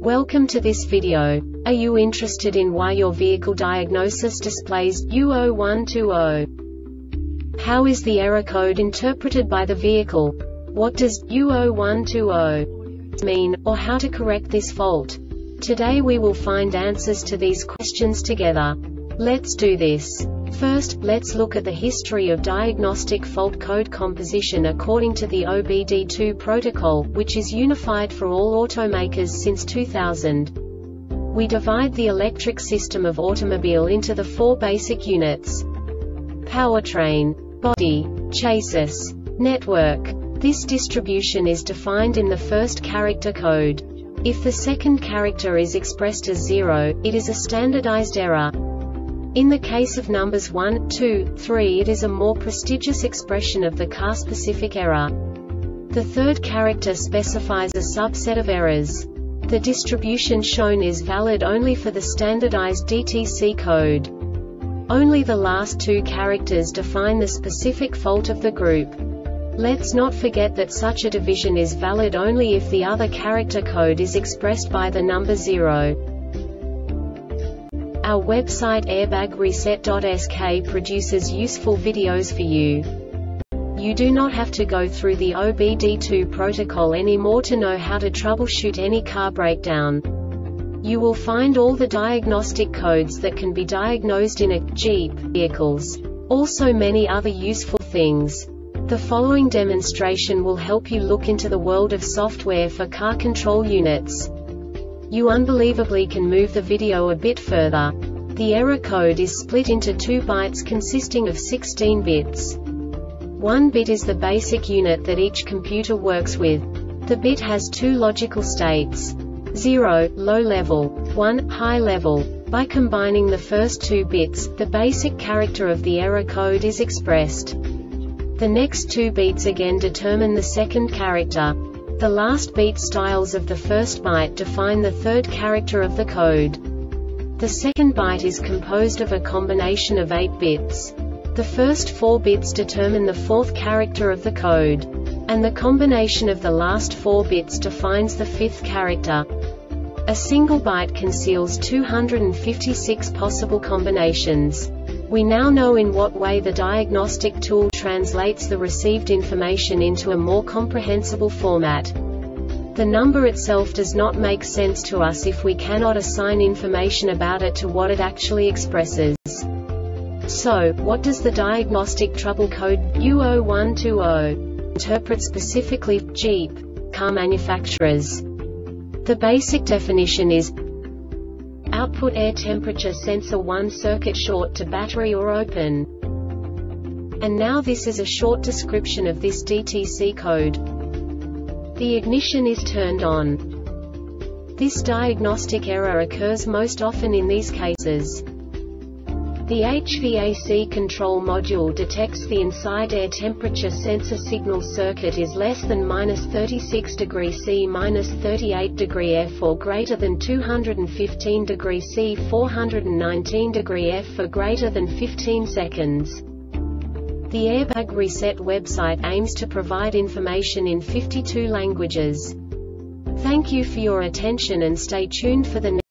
Welcome to this video. Are you interested in why your vehicle diagnosis displays U0120? How is the error code interpreted by the vehicle? What does U0120 mean, or how to correct this fault? Today we will find answers to these questions together. Let's do this. First, let's look at the history of diagnostic fault code composition according to the OBD2 protocol, which is unified for all automakers since 2000. We divide the electric system of automobile into the four basic units: powertrain, body, chassis, network. This distribution is defined in the first character code. If the second character is expressed as 0, it is a standardized error. In the case of numbers 1, 2, 3, it is a more prestigious expression of the car-specific error. The third character specifies a subset of errors. The distribution shown is valid only for the standardized DTC code. Only the last two characters define the specific fault of the group. Let's not forget that such a division is valid only if the other character code is expressed by the number 0. Our website airbagreset.sk produces useful videos for you. You do not have to go through the OBD2 protocol anymore to know how to troubleshoot any car breakdown. You will find all the diagnostic codes that can be diagnosed in a Jeep vehicles. Also many other useful things. The following demonstration will help you look into the world of software for car control units. You unbelievably can move the video a bit further. The error code is split into 2 bytes consisting of 16 bits. 1 bit is the basic unit that each computer works with. The bit has 2 logical states: 0, low level, 1, high level. By combining the first 2 bits, the basic character of the error code is expressed. The next 2 beats again determine the second character. The last beat styles of the first byte define the third character of the code. The second byte is composed of a combination of 8 bits. The first 4 bits determine the fourth character of the code. And the combination of the last 4 bits defines the fifth character. A single byte conceals 256 possible combinations. We now know in what way the diagnostic tool translates the received information into a more comprehensible format. The number itself does not make sense to us if we cannot assign information about it to what it actually expresses. So, what does the diagnostic trouble code U0120 interpret specifically for Jeep car manufacturers? The basic definition is: output air temperature sensor 1 circuit short to battery or open. And now this is a short description of this DTC code. The ignition is turned on. This diagnostic error occurs most often in these cases. The HVAC control module detects the inside air temperature sensor signal circuit is less than -36° C -38° F or greater than 215° C 419° F for greater than 15 seconds. The Airbag Reset website aims to provide information in 52 languages. Thank you for your attention and stay tuned for the next